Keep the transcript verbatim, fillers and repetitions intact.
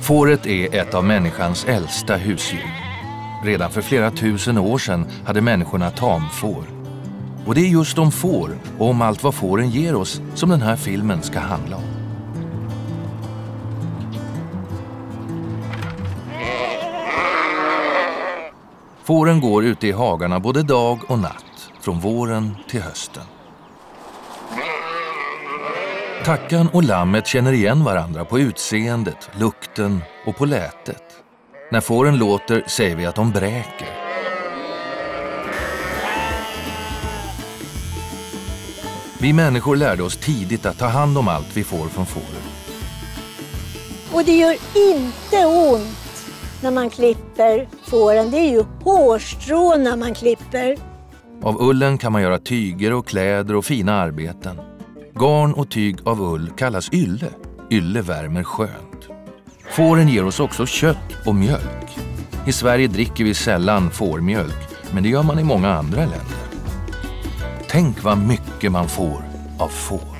Fåret är ett av människans äldsta husdjur. Redan för flera tusen år sedan hade människorna tamfår. Och det är just om får och om allt vad fåren ger oss som den här filmen ska handla om. Fåren går ute i hagarna både dag och natt, från våren till hösten. Tackan och lammet känner igen varandra på utseendet, lukten och på lätet. När fåren låter säger vi att de bräker. Vi människor lärde oss tidigt att ta hand om allt vi får från fåren. Och det gör inte ont när man klipper fåren. Det är ju hårstrå när man klipper. Av ullen kan man göra tyger och kläder och fina arbeten. Garn och tyg av ull kallas ylle. Ylle värmer skönt. Fåren ger oss också kött och mjölk. I Sverige dricker vi sällan fårmjölk, men det gör man i många andra länder. Tänk vad mycket man får av får.